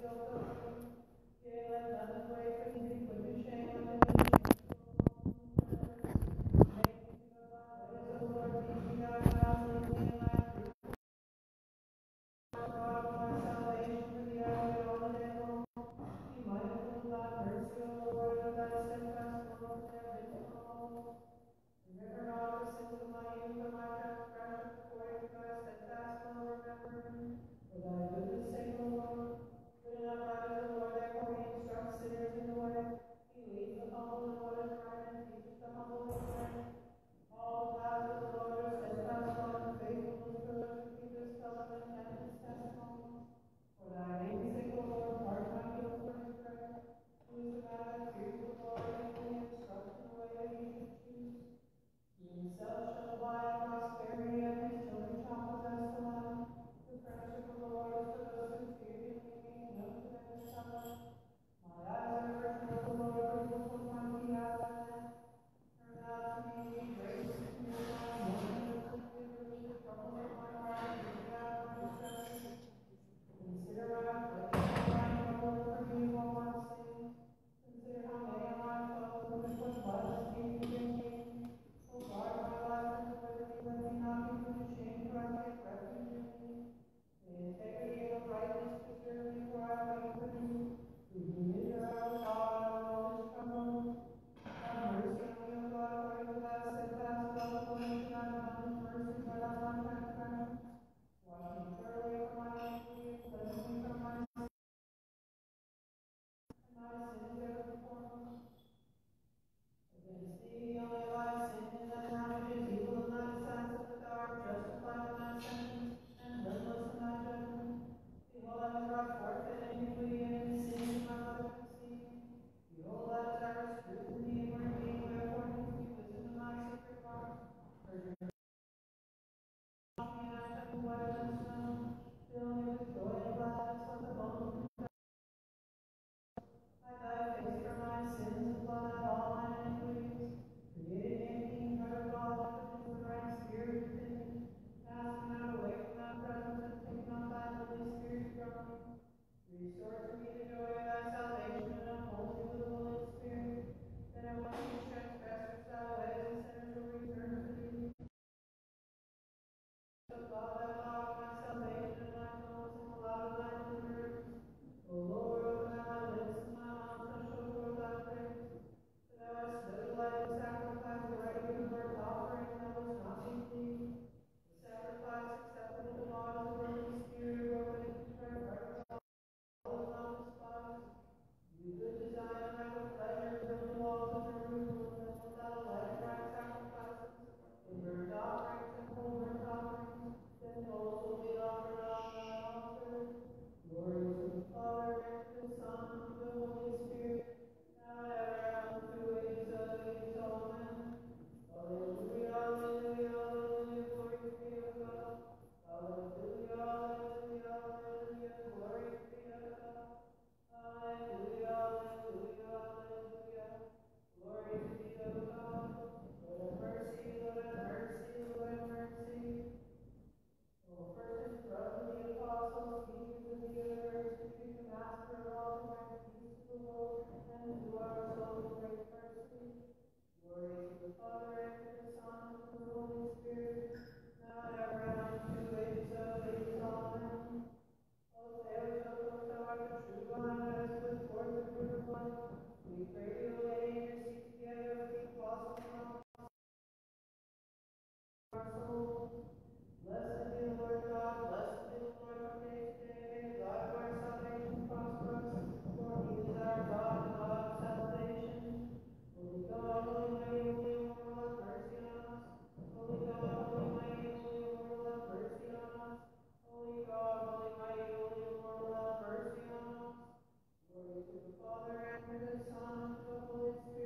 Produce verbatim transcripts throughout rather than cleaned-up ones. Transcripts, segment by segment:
Father, and to the Son, and to the Holy Spirit.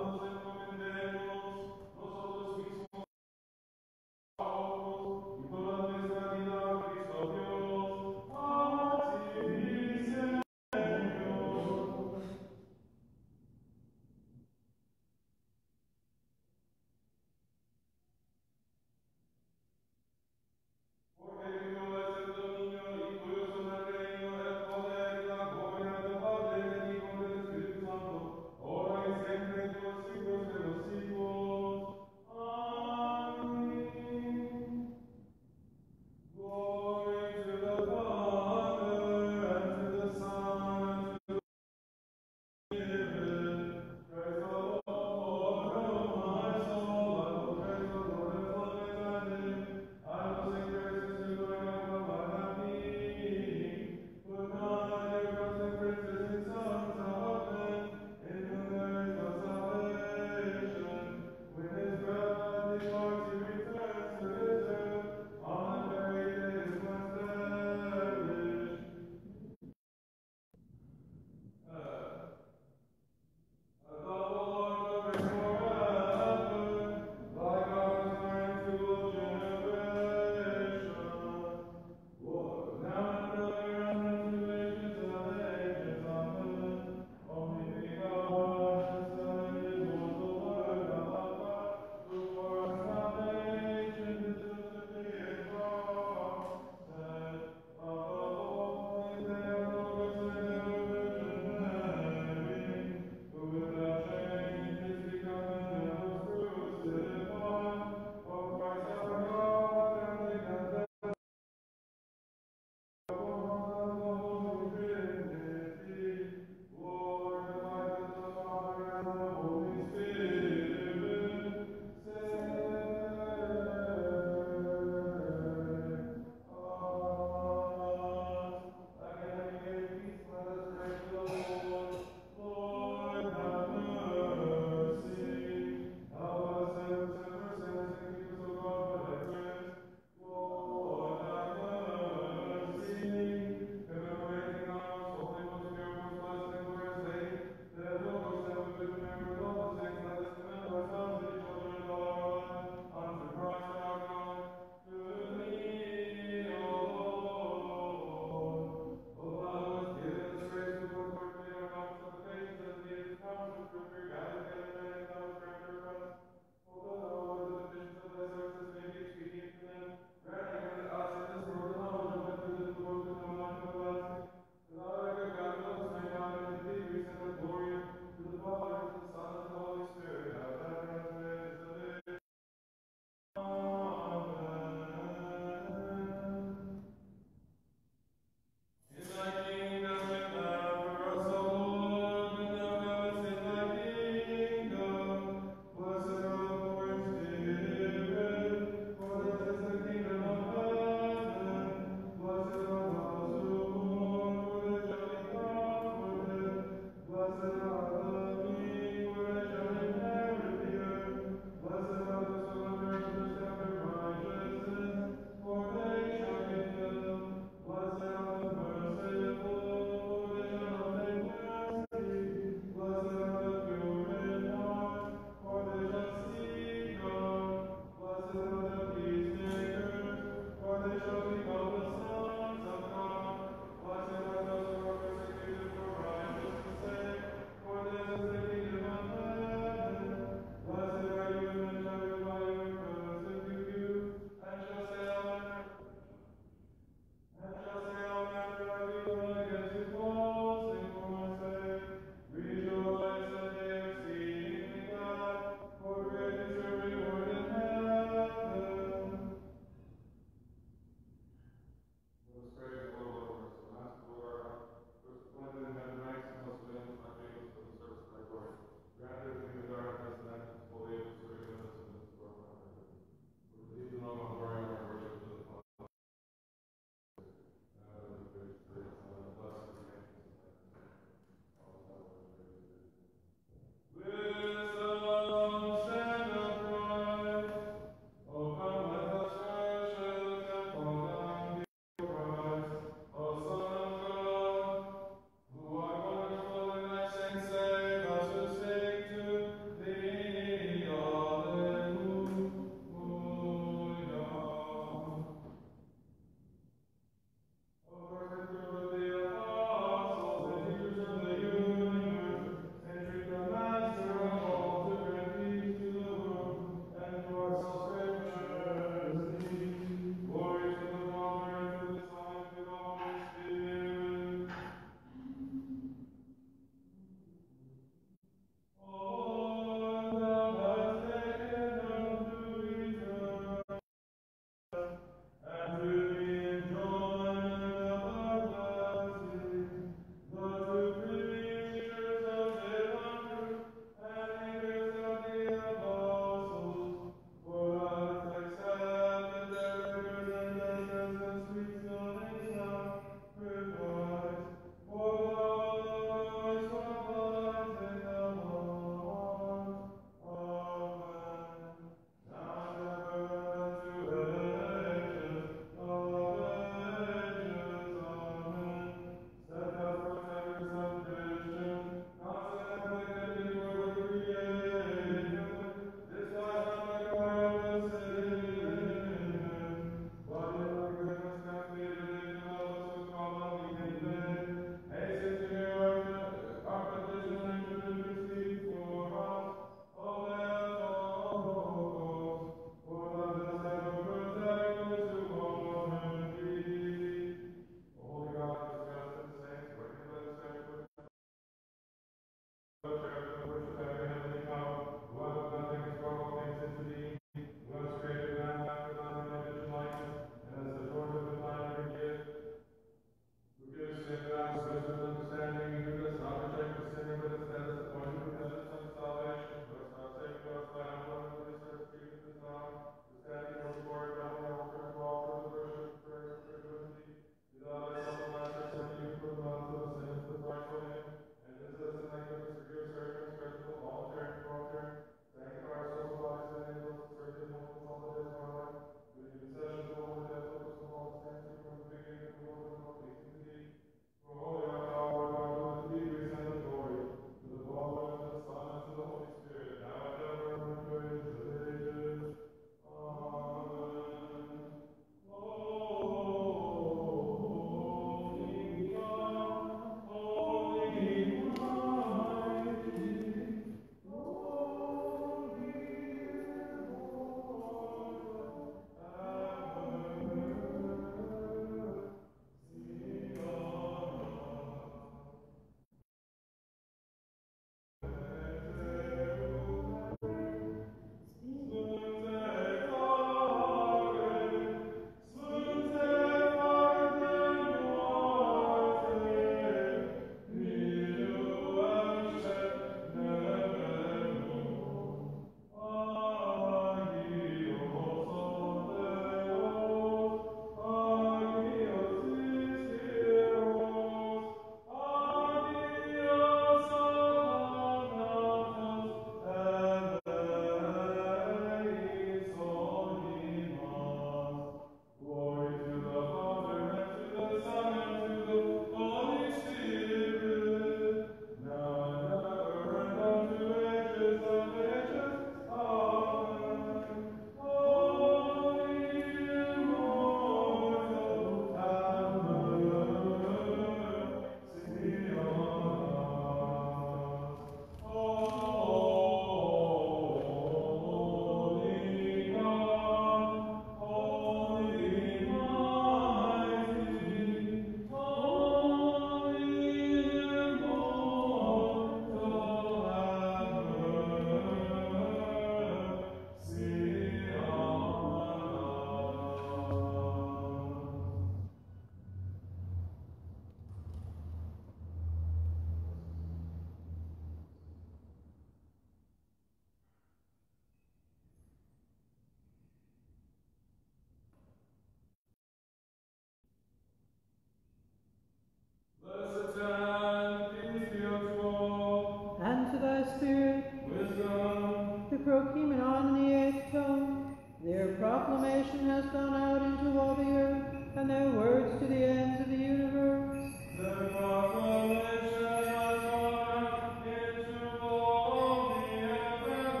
proclamation has gone out into all the earth, and their words to the ends of the universe. Their proclamation has gone out into all the earth, and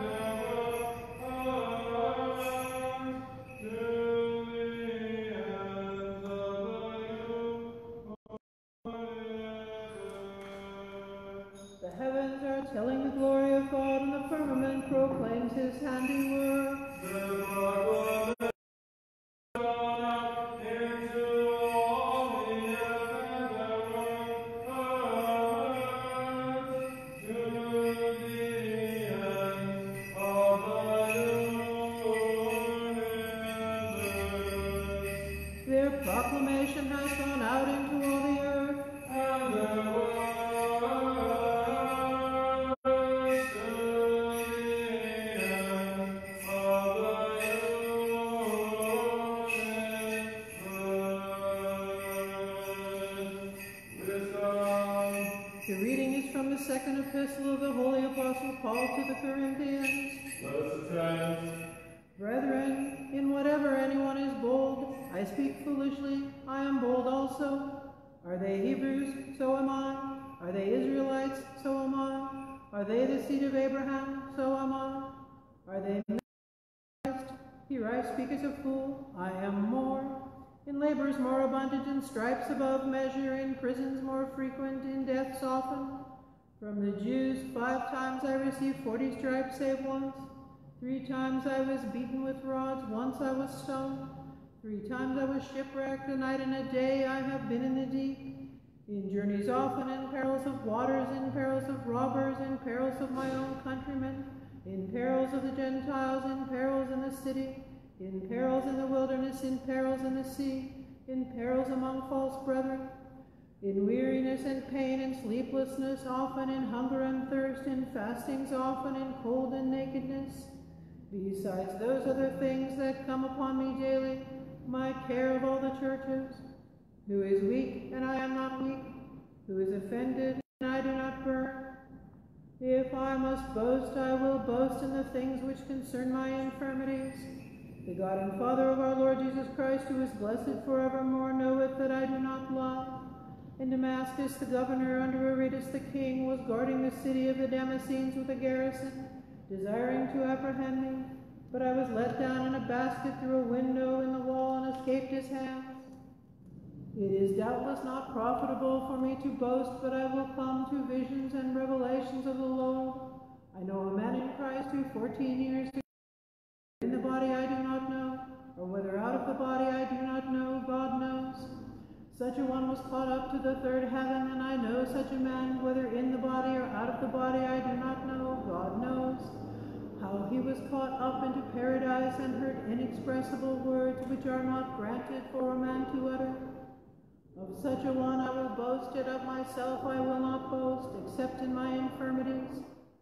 their words to the ends of the universe. The heavens are telling the glory of God, and the firmament proclaims his handiwork. The proclamation has gone out into all the earth, and their words to the ends of the universe. Their proclamation has gone out into all the earth, And their words second epistle of the Holy Apostle Paul to the Corinthians. Let us attend. Brethren, in whatever anyone is bold, I speak foolishly, I am bold also. Are they Hebrews? So am I. Are they Israelites? So am I. Are they the seed of Abraham? So am I. Are they Christ? Here I speak as a fool, I am more. In labors more abundant, in stripes above measure, in prisons more frequent, in deaths often. From the Jews five times I received forty stripes save once. Three times I was beaten with rods, once I was stoned. Three times I was shipwrecked, a night and a day I have been in the deep. In journeys often, in perils of waters, in perils of robbers, in in perils of my own countrymen, in perils of the Gentiles, in perils in the city, in perils in the wilderness, in perils in the sea, in perils among false brethren, in weariness and pain and sleeplessness, often in hunger and thirst, in fastings often, in cold and nakedness. Besides those other things that come upon me daily, my care of all the churches. Who is weak, and I am not weak? Who is offended, and I do not burn? If I must boast, I will boast in the things which concern my infirmities. The God and Father of our Lord Jesus Christ, who is blessed forevermore, knoweth that I do not lie. In Damascus, the governor under Aretas the king was guarding the city of the Damascenes with a garrison, desiring to apprehend me. But I was let down in a basket through a window in the wall and escaped his hands. It is doubtless not profitable for me to boast, but I will come to visions and revelations of the Lord. I know a man in Christ who fourteen years ago, in the body I do not know, or whether out of the body I do not know, God knows. Such a one was caught up to the third heaven, and I know such a man, whether in the body or out of the body I do not know, God knows. How he was caught up into paradise and heard inexpressible words which are not granted for a man to utter. Of such a one I will boast, yet of myself I will not boast, except in my infirmities.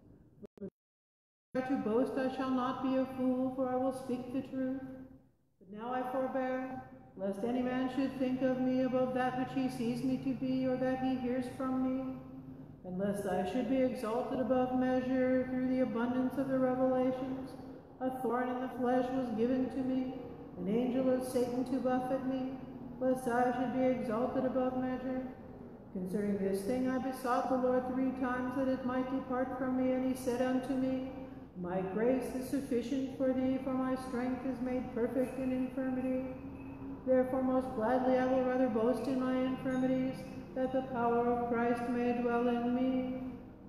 For to boast I shall not be a fool, for I will speak the truth. But now I forbear, lest any man should think of me above that which he sees me to be, or that he hears from me, and lest I should be exalted above measure through the abundance of the revelations. A thorn in the flesh was given to me, an angel of Satan to buffet me, lest I should be exalted above measure. Concerning this thing I besought the Lord three times that it might depart from me, and he said unto me, My grace is sufficient for thee, for my strength is made perfect in infirmity. Therefore most gladly I will rather boast in my infirmities, that the power of Christ may dwell in me.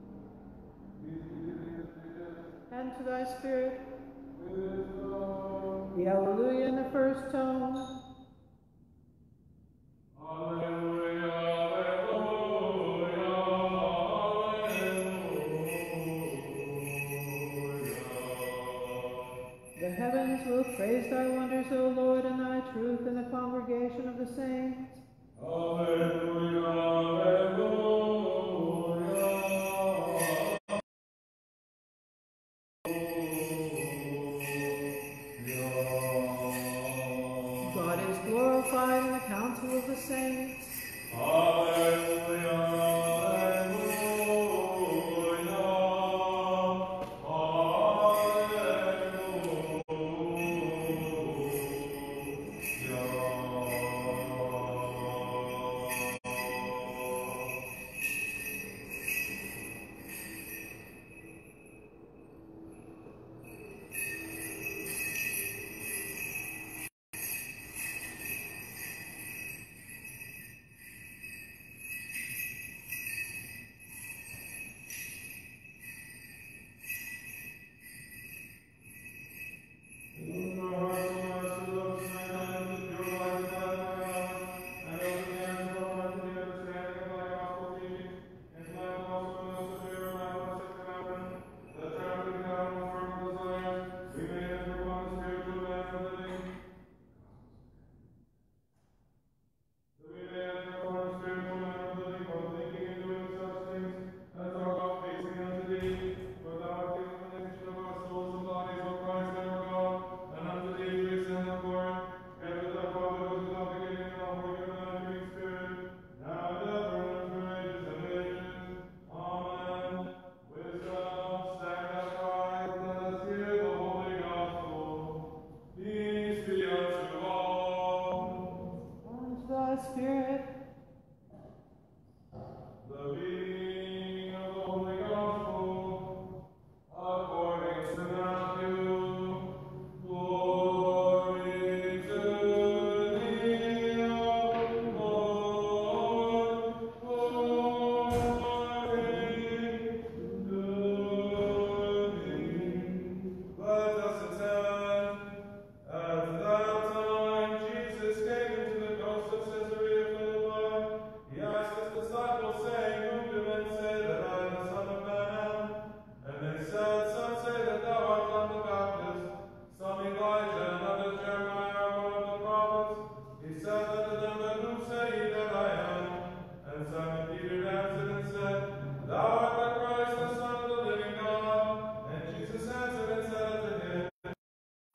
And to thy spirit, the Alleluia in the first tone. Alleluia, alleluia, alleluia. The heavens will praise thy wonders, O Lord, and thy truth in the congregation of the saints. Alleluia, alleluia.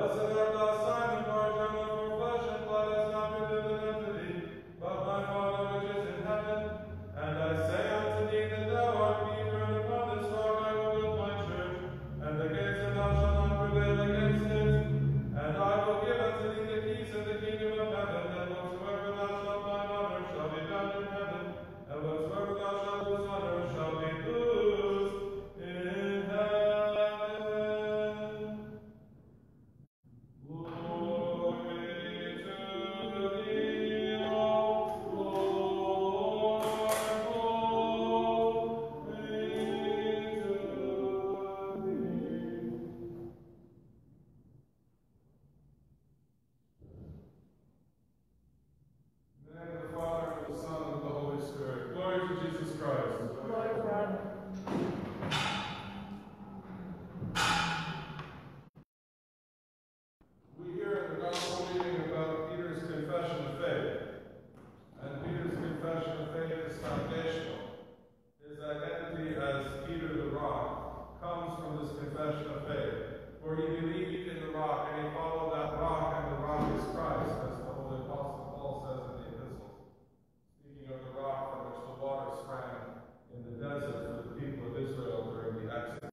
Blessed art thou, Simon, Bar-Jonah, for flesh and blood has not revealed it unto thee, but my Father which is in heaven. And I say unto thee that thou art Peter, and upon this rock I will build my church, and the gates of hell shall not prevail against it. And I will give unto thee the keys of the kingdom of heaven, and whatsoever thou shalt bind on earth shall be bound in heaven, and whatsoever thou shalt loose on earth shall be loosed in heaven. Glory to thee, O Lord, glory to thee. In the name of the Father, and of the Son, and of the Holy Spirit. Glory to Jesus Christ. Glory to God. We hear in the Gospel reading about Peter's confession of faith. And Peter's confession of faith is foundational. His identity as Peter the Rock comes from this confession of faith, for he believed in the rock, and he followed that rock, and the rock is Christ, as the Holy Apostle Paul says in the epistles, speaking of the rock from which the water sprang in the desert for the people of Israel during the Exodus.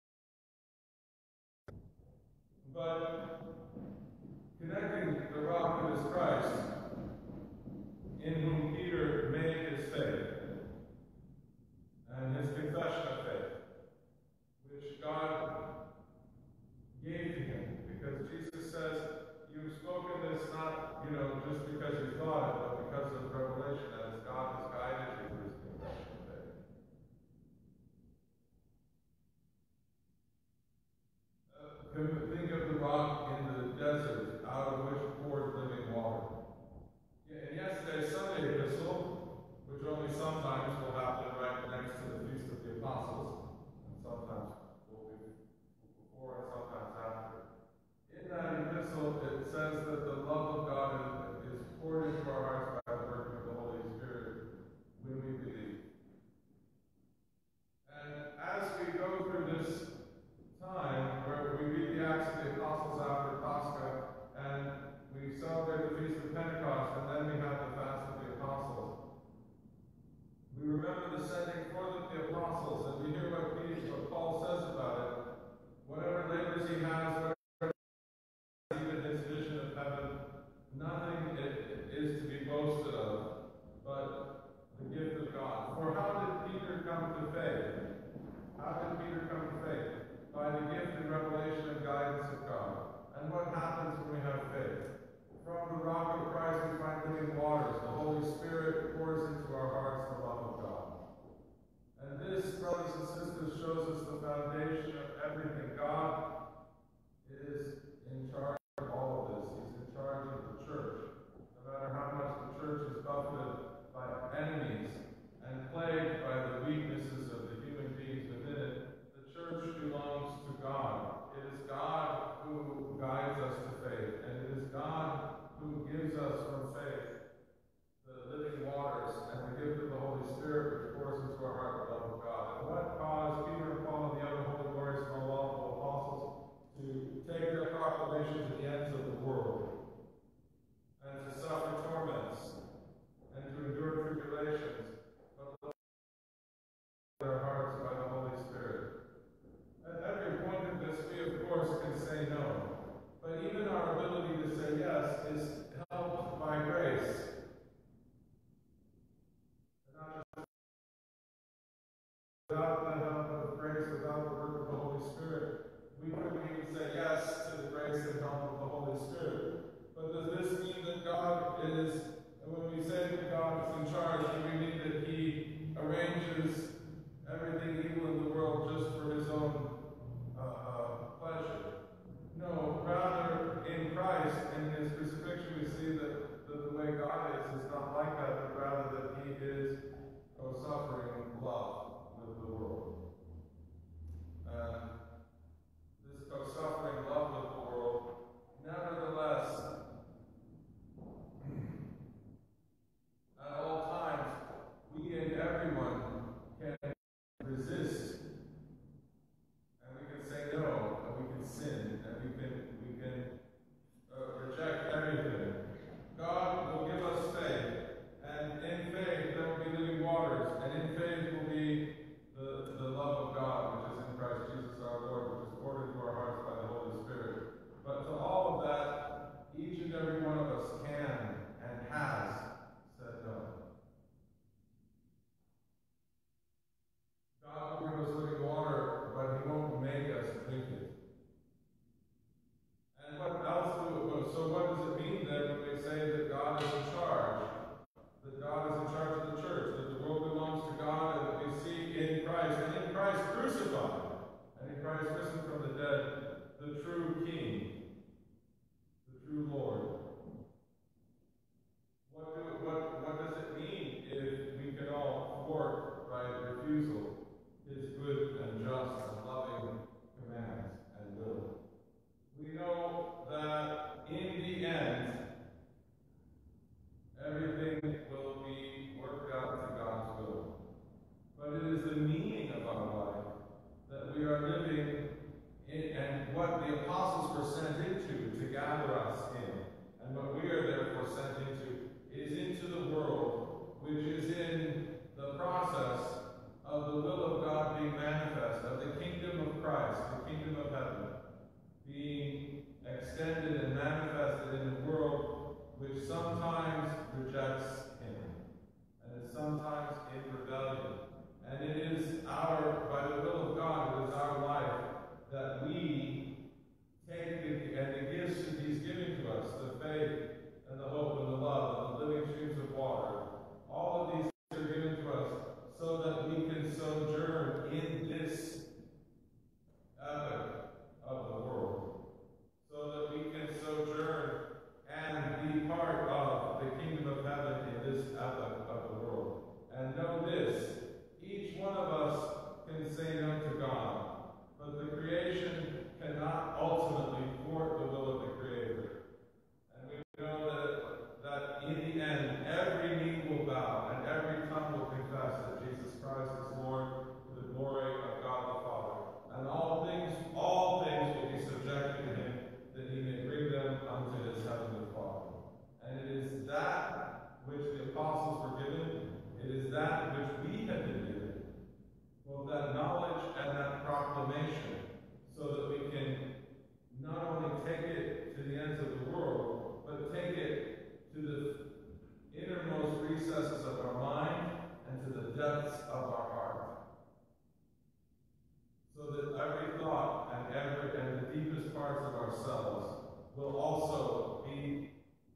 But connecting the rock that is Christ, in whom Peter made his faith, and his confession of faith, which God gave to him, because Jesus says, you've spoken this not, you know, just because you thought it, but because of revelation, as God has guided you through his confession of faith. Uh, think of the rock in the desert, out of which poured living water. Yeah, in yesterday's Sunday epistle, which only sometimes will happen right next to the Feast of the Apostles, and sometimes will be before and sometimes after. In that epistle, it says that the love of God is, is poured into our hearts by the working of the Holy Spirit when we believe. And as we go through this time where we read the Acts of the Apostles after Pascha, and we celebrate the Feast of Pentecost, and then we have the Fast of the Apostles, we remember the sending forth of the Apostles, and we hear what, Peter, what Paul says about it. Whatever labors he has, whatever even his vision of heaven, nothing it, it is to be boasted of, but the gift of God. For how did Peter come to faith? How did Peter come to faith? By the gift and revelation and guidance of God. And what happens when we have faith? From the rock of Christ we find living waters. The Holy Spirit pours into our hearts the love of God. And this, brothers and sisters, shows us the foundation of everything. God is in charge of all of this. He's in charge of the church. No matter how much the church is buffeted by enemies and plagued by the weaknesses of the human beings within it, the church belongs to God. It is God who guides us to faith, and it is God who gives us from faith the living waters and the gift of the Holy Spirit, which pours into our heart the love of God. And what caused Peter and Paul and the other holy glorious and lawful apostles to take their proclamation to the ends of the world, and to suffer torments, and to endure tribulations, but to their hearts by the Holy Spirit? At every point of this, we of course can say no. But even our ability to say yes is helped by grace. Without the help of grace, without the work of the Holy Spirit, we couldn't even say yes to the grace and help of the Holy Spirit. But does this mean that God is, when we say that God is in charge, do we mean that He arranges everything evil in the world just for His own uh, uh, pleasure? No, rather in Christ, in His crucifixion, we see that, that the way God is is not like that, but rather that He is co-suffering love with the world. And this co-suffering love with the world, nevertheless, Christ risen from the dead, the true King, the true Lord. What, do, what, what does it mean if we can all thwart by refusal his good and just and loving commands and will? We know that in the end, everything will be worked out to God's will. But it is the meaning of our life that we are living in, and what the apostles were sent into to gather us in, and what we are therefore sent into, is into the world, which is in the process of the will of God being manifest, of the kingdom of Christ, the kingdom of heaven, being extended and manifested in a world which sometimes rejects him, and is sometimes in rebellion. And it is our, by the will of God, it is our life that we take the, and the gifts that he's giving to us, the faith and the hope and the love and the living streams of water, all of these things are given to us so that we can sojourn in this epoch of the world, so that we can sojourn and be part of the kingdom of heaven in this epoch of the world. And know this, each one of us can say no to God, but the creation cannot ultimately thwart the will of the Creator. And we know that, that in the end, every knee will bow and every tongue will confess that Jesus Christ is Lord to the glory of God the Father. And all things, all things will be subjected to him, that he may bring them unto his heavenly Father. And it is that which the apostles were given, it is that which we have been given, both that knowledge and that proclamation, so that we can not only take it to the ends of the world, but take it to the innermost recesses of our mind and to the depths of our heart, so that every thought and every and the deepest parts of ourselves will also be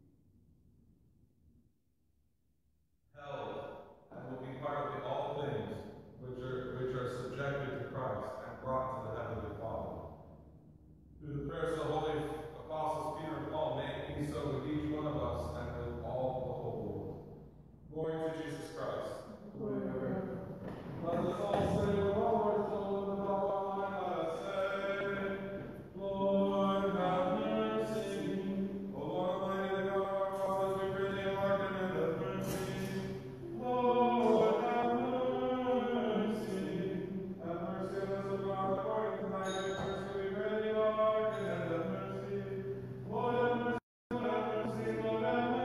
held and will be part of the all things which are which are subjected to Christ and brought to the heavenly Father. Through the prayers of the holy apostles Peter and Paul, may it be so with each one of us and with all the whole world. Glory to Jesus Christ. Glory to God. Let us all say with all our soul and with all our mind, let us say, Lord, have mercy. O Lord Almighty, the God of our fathers, we pray thee, hearken and have mercy. Lord, have mercy. Have mercy on us, O God, according to thy good mercy, we pray thee, hearken and have mercy. Lord, have mercy, Lord, have mercy, Lord, have mercy.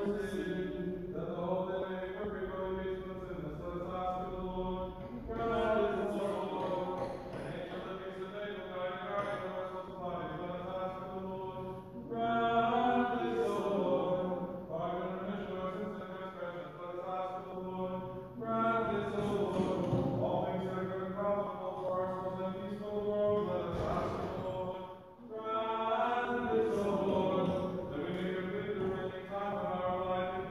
Time of our life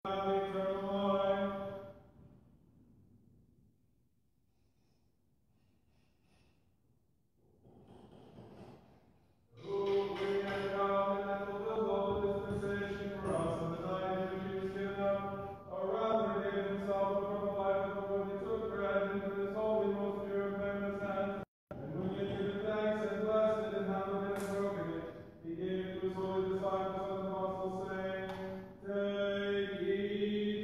He gave to his holy disciples and apostles, saying, Take, eat,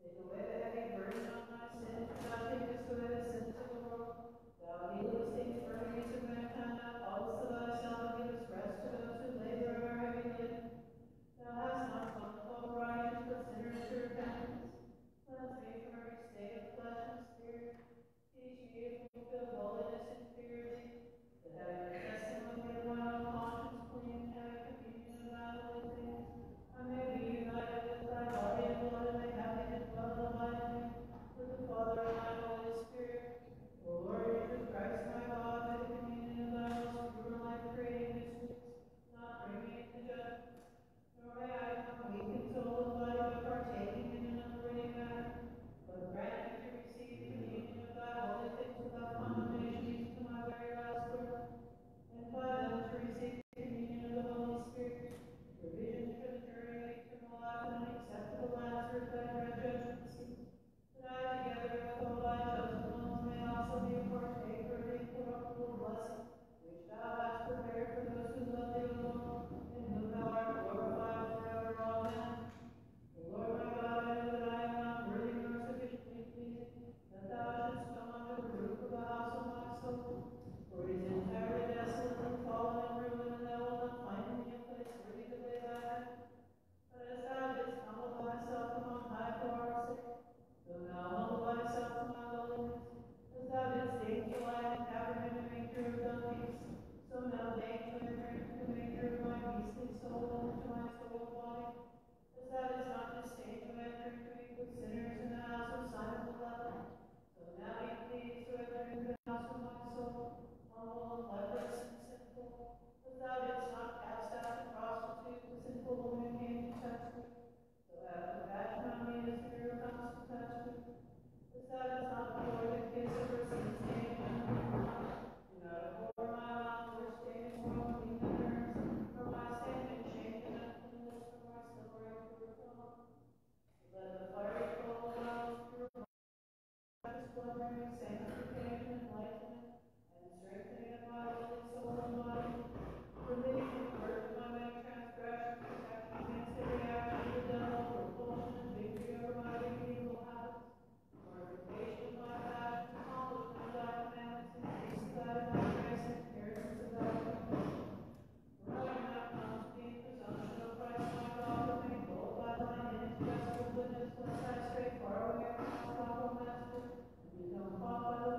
Take away the heavy burden of my sins, do not take us away the sins of the world. Thou healest the infirmities of mankind, thou callest to thyself and givest rest to those who labor and are heavy laden. Thou hast not come to call the righteous, but sinners to repentance. Cleanse me from every state of flesh and spirit. Teach me to fulfill holiness and purity, that having the testimony of my own conscience clean, and having communion of thy holy things, I may be united with thy body and blood, and may happy to dwell and abide in thee, with the Father and thy Holy Spirit. O Lord Jesus Christ, my God, may the communion of thy most pure and life-creating mysteries not bring me into judgment, nor may I become weak in soul and body by partaking in an unwitting manner, but grant me to receive communion of thy holy things without condemnation even to my very last breath, and by them to receive communion of the Holy Spirit, provision for the journey of eternal life and an acceptable answer to thy great judgment seat, that I, together with all thy chosen ones, may also be a partaker of the incorruptible blessing which thou hast prepared for those who love thee alone, in whom thou art glorified forever. Amen. O Lord my God, I know that I am not worthy nor sufficiently pleasing, that thou shouldst come under the roof of the house of my soul. For it is entirely desolate and fallen and ruined, and thou wilt not find in me a place worthy to lay thy head. But as thou didst humble thyself among high for our sake, so now humble thyself to my lowliness. As thou didst deign to lie in a cavern in a manger of dung beasts, so now deign to enter into the manger of my beastly soul and into my soul body. As thou didst not disdain to enter into me with sinners in the house of Simon the leper, so now be pleased to enter into the house of my soul, humble and leprous and sinful. As thou didst not cast out the prostitute, the sinful woman who came to touch me, so have compassion on me as the girl comes to touch me. As thou didst not avoid the kiss of her sin-stained hand, do not abhor my mouth or stain it from clean the nerves, for my sin and shame and uncleanness from my silver and pure tongue. Let the fiery coal of thy most pure precious blood bring me sanctification, enlightenment, and strengthening of my holy soul and body. Forgive me the burden of my many transgressions, protect me against every action of the devil, repulsion and victory over my wicked evil habits, mortification of my passions, accomplishment of thy commandments, increase of thy divine grace, and inheritance of thy kingdom. For I do not come to thee in presumption, O Christ my God, but made bold by thine inexpressible goodness, lest I stray far away from my lawful master, and become caught by the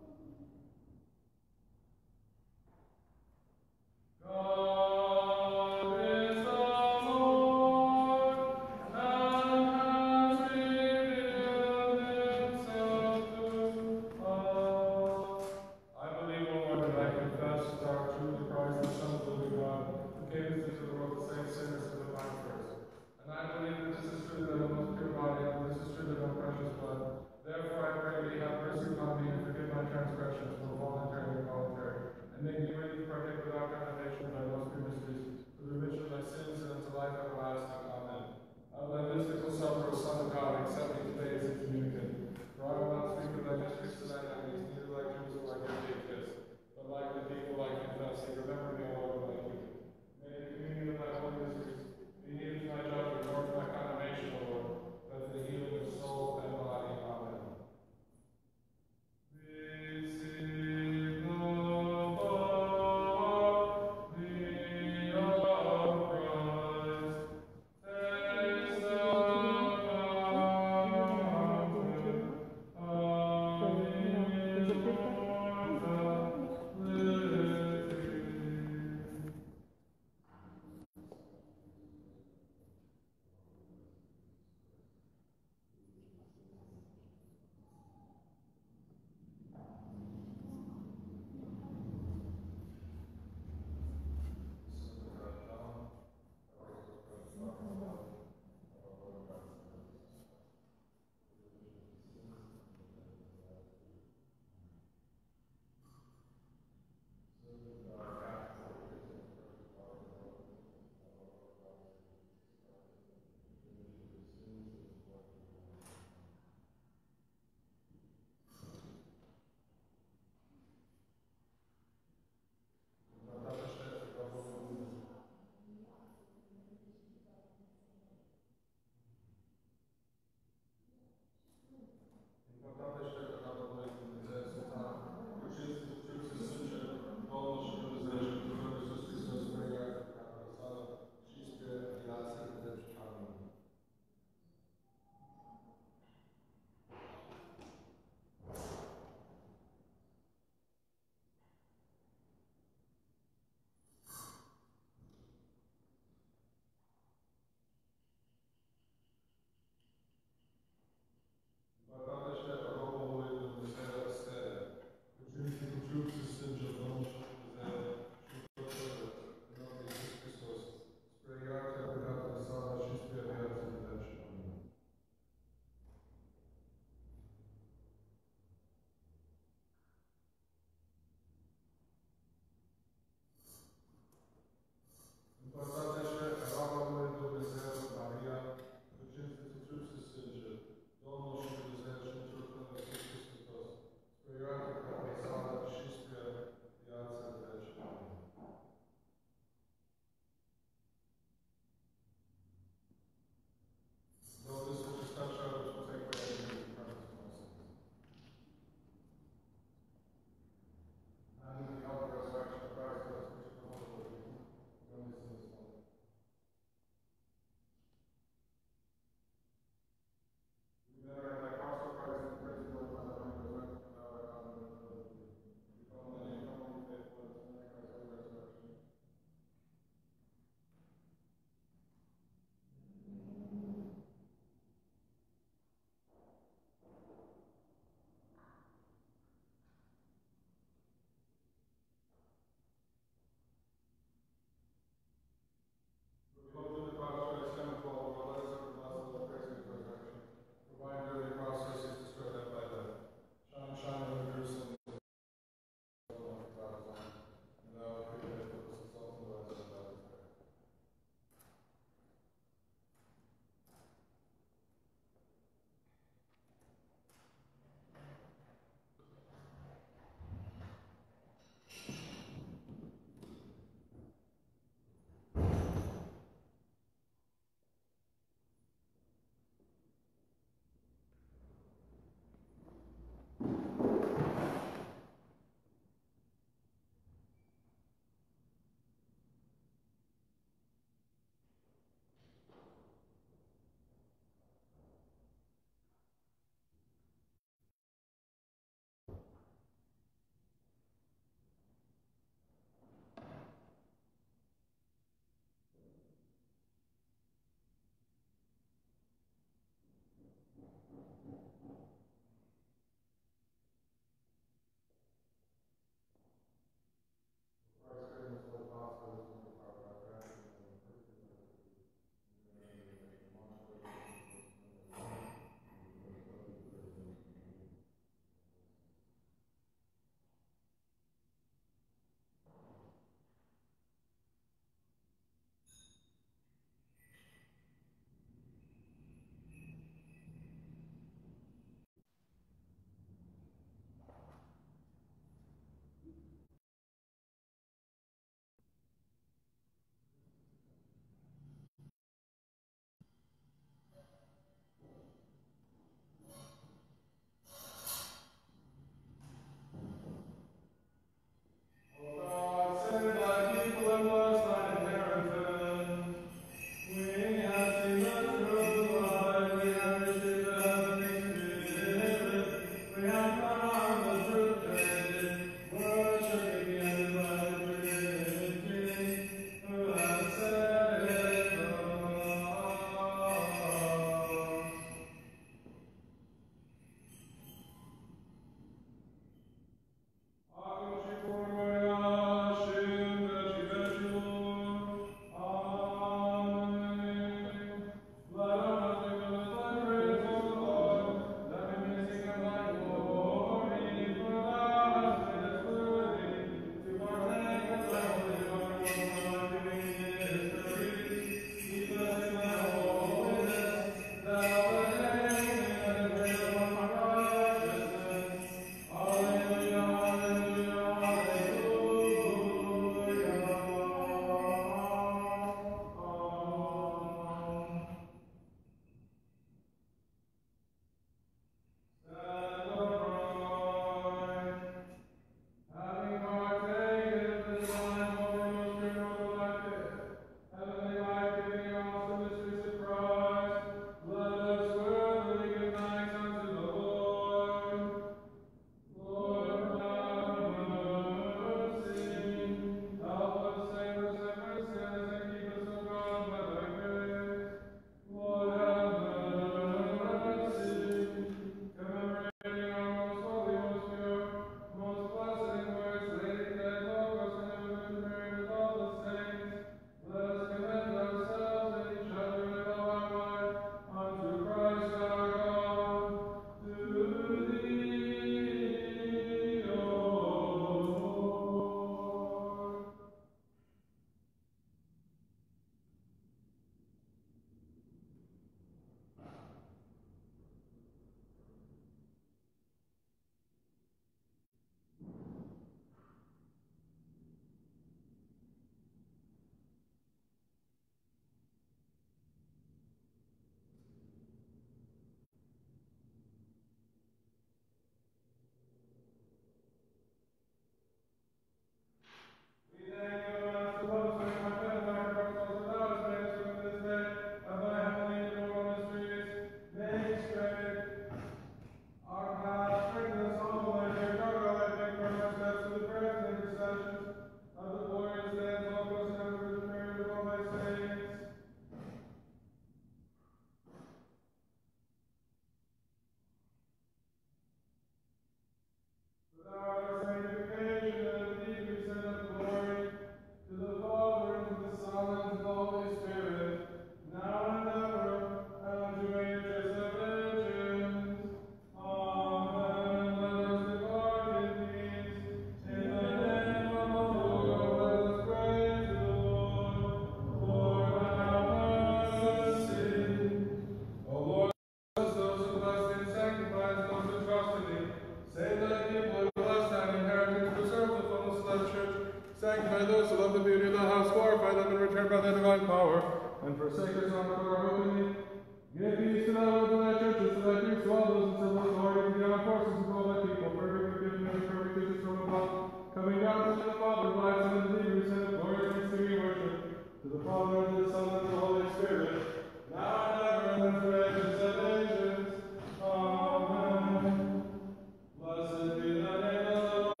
Sanctify those who love the beauty of the house, glorify them and return by their divine power, and forsake us not for our hope in thee. Give peace to thy Lord, to thy churches, to thy priests, to all those in civil authority, to the armed forces, and to all thy people, perfect forgiveness and perfect peace from above, coming down to the Father, life, and to thee, who sent glory and thanksgiving and worship, to the Father, and to the Son, and to the Holy Spirit, now and ever, and for ages and ages. Amen. Blessed be the name of the Lord.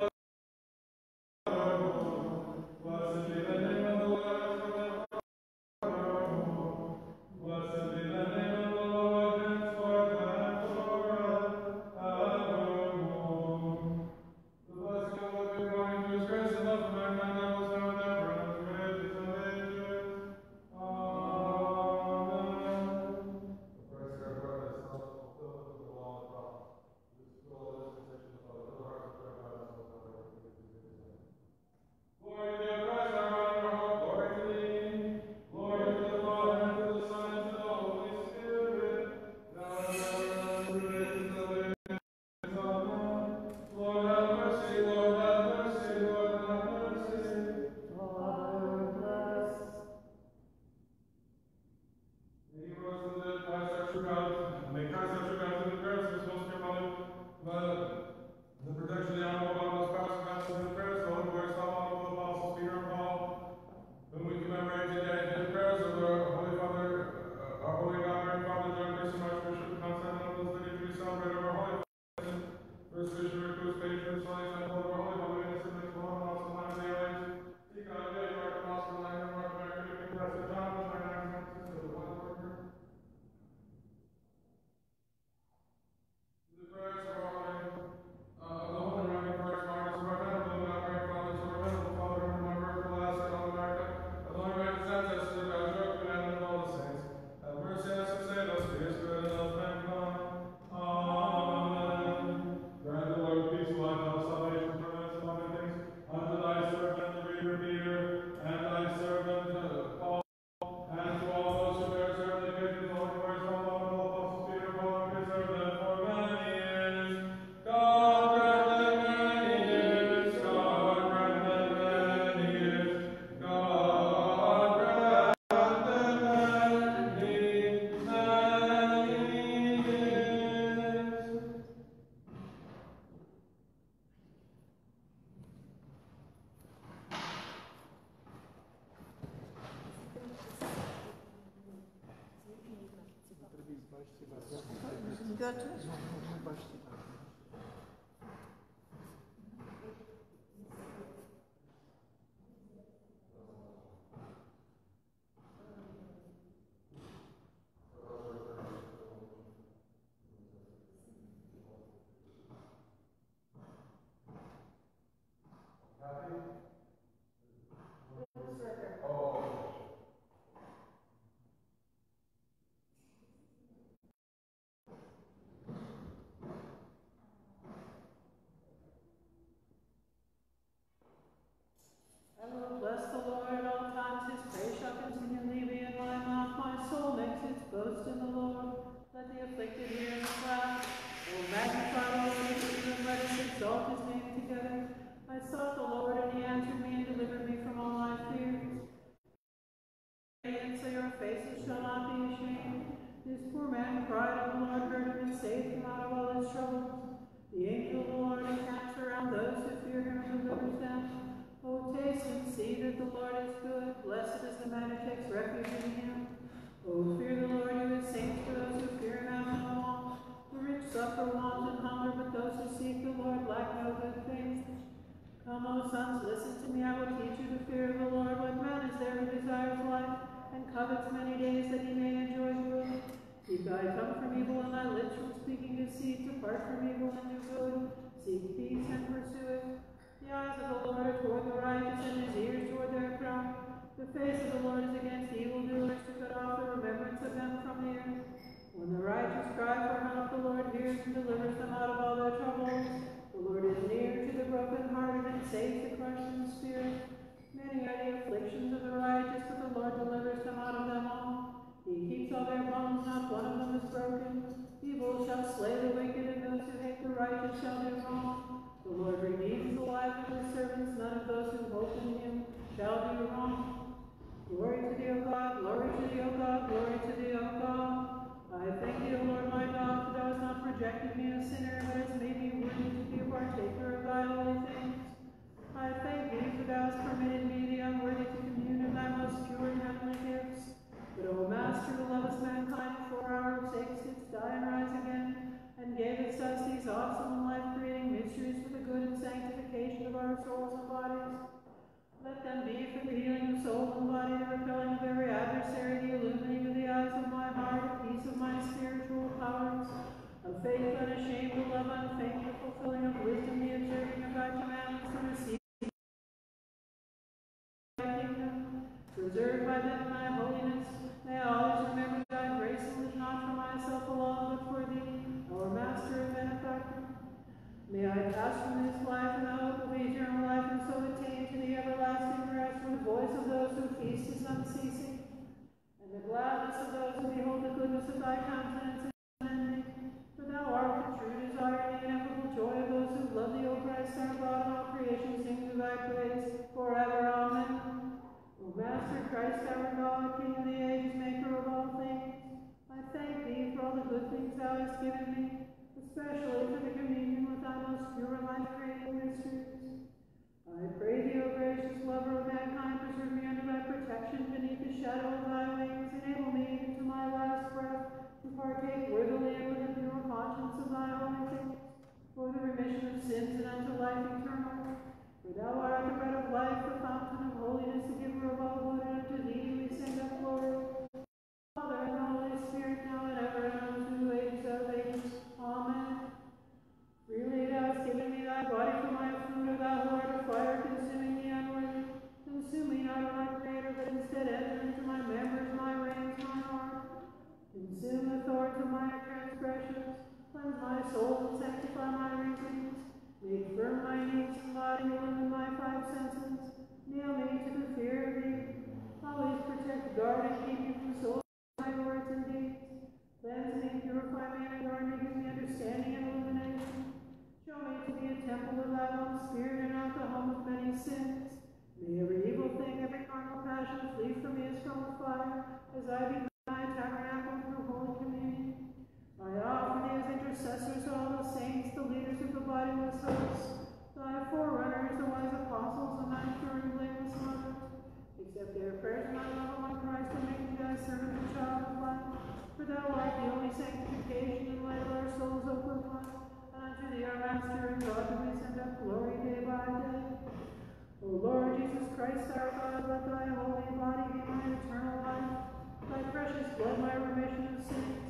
Blessed be the name of the Lord. Blessed be the name of the Lord, henceforth and forevermore. The blessing of the Lord be upon you, His grace and love for mankind, now is now and ever, and for ages and ages. Amen. The praise of God is not fulfilled with the law of the prophets. This is all the dispensation of the hearts of their God, and of their glory to thee, Christ, our God and our hope. Glory to thee. Glory to the Father, and to the Son, and to the Holy Spirit. Now and ever, and for ages and ages. Amen. Lord have mercy, Lord have mercy, Lord have mercy. Father, bless. He rose from the dead, Christ our true God. May Christ our true God, through the prayers of His most pure Mother, by the protection of the honorable Father's past, past, and the prayers of the Holy Boys, all of the apostles, Peter and Paul, whom we commemorate today, and the prayers of our Holy Father, uh, our Holy God, Mary, Father John Christian, Archbishop of Constantinople, the liturgy we celebrate of our Holy Father, First Bishop, whose patron, Holy Temple of our Holy Father, Innocent, and Lord, and also Lamb of the age. Seek out a day, Mark, Apostle, Lang, and Mark, Mary, and Blessed John, and my name is the one worker. The prayers of our Holy, uh, of the Holy Roman First Martyrs of our venerable God, Mary, Father, to our venerable Father, whom our miracle last in all America, of the Holy Righteous ancestors of God, your command and all the saints. Have mercy on us and save us, for your spirit and love mankind. Amen. Grant the Lord peace, life, and salvation from us and all things, unto thy servant, the reader Peter, and thy servant, uh, Paul, and to all those who bear certain occasions, Holy Christ, all the apostles, Peter, Paul, and preserve them for many years. God grant them many years. God grant them many years. God grant them many, many years. I will bless the Lord at all times. His praise shall continually be in my mouth. My soul makes its boast in the Lord. Let the afflicted hear and laugh. O magnify the Lord with me, and let us exalt his name together. I sought the Lord, and he answered me and delivered me from all my fears. And so your faces shall not be ashamed. This poor man cried, and the Lord heard him and saved him out of all his troubles. The angel of the Lord encamps around those who fear him and delivers them. O taste and see that the Lord is good. Blessed is the man who takes refuge in him. O fear the Lord, you his saints, for those who fear him have no want. The rich suffer want and hunger, but those who seek the Lord lack no good thing. Come, O sons, listen to me. I will teach you the fear of the Lord. What man is there who desires life and covets many days that he may enjoy good? Keep thy tongue from evil and thy lips from speaking deceit. Depart from evil and do good. Seek peace and pursue it. The eyes of the Lord are toward the righteous, and his ears toward their cry. The face of the Lord is against evildoers, to cut off the remembrance of them from the earth. When the righteous cry for help, the Lord hears and delivers them out of all their troubles. The Lord is near to the brokenhearted and saves the crushed in spirit. Many are the afflictions of the righteous, but the Lord delivers them out of them all. He keeps all their bones, not one of them is broken. Evil shall slay the wicked, and those who hate the righteous shall do wrong. The Lord redeems the life of his servants. None of those who hope thou hast permitted me, the unworthy, to commune in thy most pure and heavenly gifts. But, O Master, who lovest mankind, for our sakes didst die and rise again, and gavest us these awesome and life-creating mysteries for the good and sanctification of our souls and bodies. Let them be for the healing of soul and body, the repelling of every adversary, the illumining of the eyes of my heart, the peace of my spiritual powers, of faith unashamed, of love unfeigned, the fulfilling of wisdom, the observing of thy commandments, and receiving thy kingdom, preserved by them thy holiness. May I always remember thy grace, and live not for myself alone, but for thee, our Master and benefactor. May I pass from this life in the hope of eternal life, and so attain to the everlasting rest, where the voice of those who feast is unceasing, and the gladness of those who behold the goodness of thy countenance is unending. For thou art the true desire and the ineffable joy of those who love thee, O Christ our God, and all creation sings of thy praise forever. Amen. O Master Christ our God, King of the ages, maker of all things, I thank thee for all the good things thou hast given me, especially for the communion with thy most pure and life-creating mysteries. I pray thee, O gracious lover of mankind, preserve me under thy protection beneath the shadow of thy wings. Enable me, even to my last breath, to partake worthily and with a pure conscience of thy holy things, for the remission of sins and unto life eternal. For thou art the bread of life, the fountain of holiness, the giver of all good, and unto thee we send up glory. Father, and the Holy Spirit, now and ever, and unto the ages of ages. Amen. Freely thou hast given me thy body for my food, O thou who art a fire, consuming the unworthy. Consume me not, O my Creator, but instead enter into my members, my reins, my heart. Consume the thorns of my transgressions. Cleanse my soul and sanctify my reasonings. Make firm my knees and body, illumine my five senses. Nail me to the fear of thee. Always protect, guard, and keep me from soul, my words and deeds. Cleanse me, purify me, and adorn me, give me understanding and illumination. Show me to be a temple of thy one Spirit, and not the home of many sins. May every evil thing, every carnal passion flee from me as from a fire, as I be thy tabernacle through holy communion. I offer thee as intercessors all the saints, the leaders of the bodiless hosts, thy forerunners, the wise apostles, and thy pure and blameless mothers. Accept their prayers, my love, my Christ, and make me thy servant and child of light. For thou art the only sanctification and light of our souls, O good one. And unto thee, our Master and God, do we send up glory day by day. O Lord Jesus Christ, our God, let thy holy body be my eternal life, thy precious blood my remission of sins.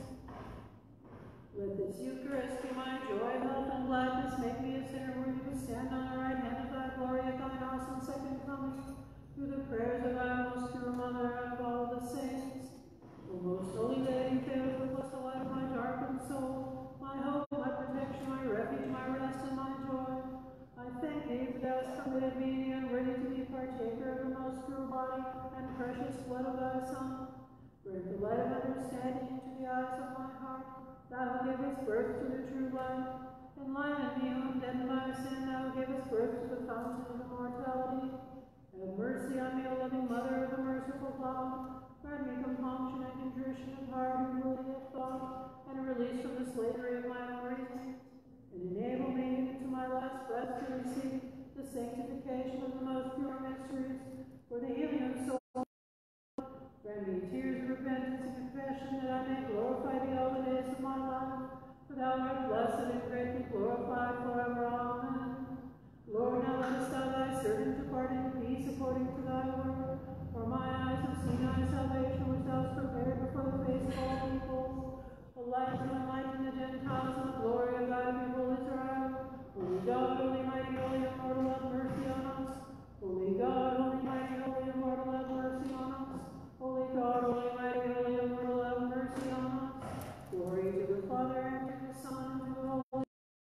Let this Eucharist be my joy, health, and gladness. Make me a sinner worthy to stand on the right hand of thy glory at thine awesome second coming, through the prayers of thy most pure Mother and of all the saints. O most holy Lady, faithful was the light of my darkened soul, my hope, my protection, my refuge, my rest, and my joy. I thank thee for thou hast permitted me, the unworthy, to be partaker of the most pure body and precious blood of thy Son. Grant the light of understanding into the eyes of my heart. Thou who gavest birth to the true light. Enlighten me, whom dead by sin thou gavest birth to the fountain of immortality. Have mercy on me, O loving Mother of the merciful God. Grant me compunction and contrition of heart, humility of thought, and a release from the slavery of my own reasons. And enable me, even to my last breath, to receive the sanctification of the most pure mysteries, for the healing of soul. Grant me tears of repentance and confession, that I may glorify thee all the days of my life. For thou art blessed and greatly glorified forever. Amen. Lord, now lettest thou thy servant depart in peace according to thy word. For my eyes have seen thy salvation, which thou hast prepared before the face of all peoples, a light to enlighten the Gentiles, and the glory of thy people Israel. Holy God, holy mighty, holy immortal, have mercy on us. Holy God, holy mighty, holy immortal, have mercy on us. Holy God, holy mighty, holy immortal, have mercy on us. Glory to the Father, and to the Son, and to the Holy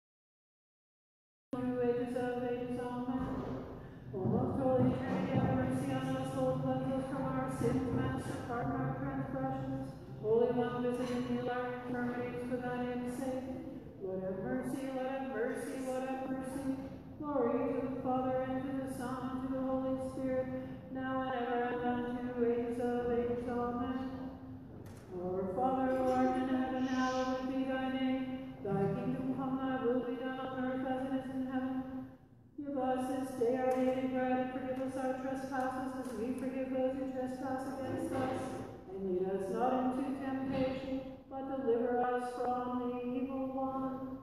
Spirit, ages of ages. Amen. O most holy Trinity, have mercy on us. Lord, cleanse us from our sins. Master, pardon our transgressions. Holy One, visit and heal our infirmities for thy name's sake. Lord, have mercy. Lord, have mercy. Lord, have mercy. Glory to the Father, and to the Son, and to the Holy Spirit, now and ever, and unto ages of ages. Amen. Our Father, who art in heaven, hallowed be thy name. Thy kingdom come, thy will be done on earth as it is in heaven. Give us this day our daily bread, and forgive us trespasses as we forgive those who trespass against us. And lead us not into temptation, but deliver us from the evil one.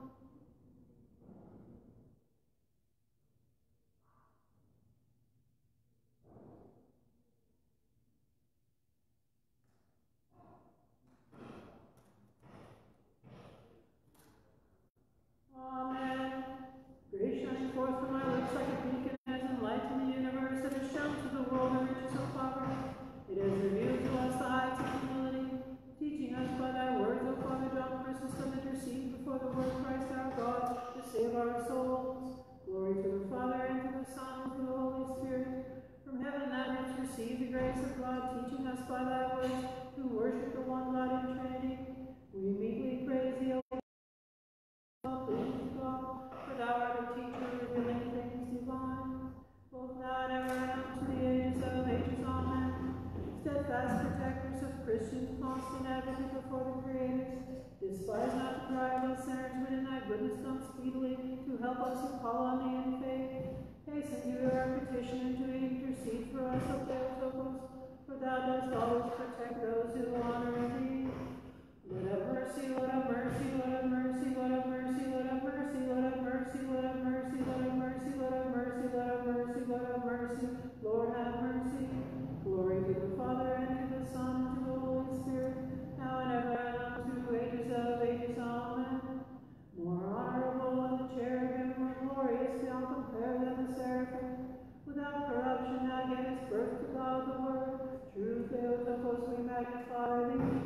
Amen. Grace shines forth from my lips like a beacon, as enlightened the universe, and has shown to the world the riches of poverty. It has revealed to us the heights of humility, teaching us by thy words, O Father John Chrysostom, intercede before the Word of Christ our God, to save our souls. Glory to the Father, and to the Son, and to the Holy Spirit. From heaven thou didst receive the grace of God, teaching us by thy words to worship the one God in Trinity. We meekly praise thee, O God, for thou art a teacher revealing things divine, both now and ever and unto the ages of ages. Amen. Steadfast protectors of Christians, constant advocate before the creators, despise not the cry of us sinners, but in thy goodness come speedily to help us who call on thee in faith. Hasten to hear our petition and to intercede for us, O Theotokos, for thou dost always protect those who honor thee. Lord have mercy, Lord have mercy, Lord have mercy, Lord have mercy, Lord have mercy, Lord have mercy, Lord have mercy, Lord have mercy, Lord have mercy, Lord have mercy, Lord have mercy, Lord have mercy. Glory to the Father, and to the Son, and to the Holy Spirit, now and ever, and unto ages of ages. Amen. More honorable than the cherubim, more glorious beyond compare than the seraphim. Without corruption, thou gavest birth to God the Word. True Theotokos, we magnify thee.